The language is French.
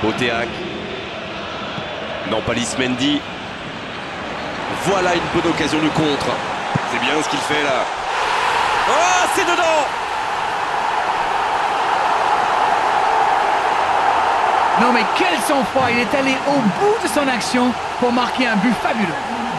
Boteac. Nampalys Mendy. Voilà une bonne occasion du contre. C'est bien ce qu'il fait là. Oh, c'est dedans! Non mais quel sang-froid, il est allé au bout de son action pour marquer un but fabuleux.